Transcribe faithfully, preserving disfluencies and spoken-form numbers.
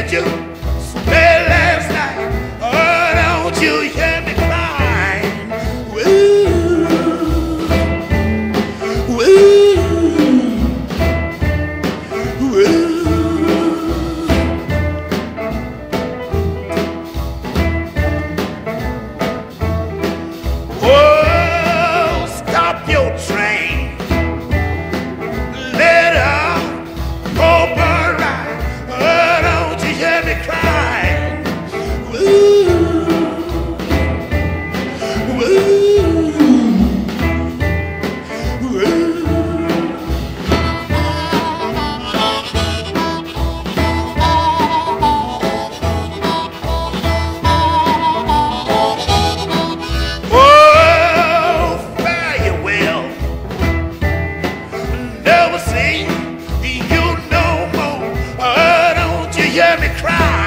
did you stay last night? Oh, don't you hear me crying? Woo, woo, woo. Oh, stop your train. Let her go by right. Oh, don't you hear me crying? Woo, woo, woo. Oh, fare you well. Never see you no more. Oh, don't you hear me cry?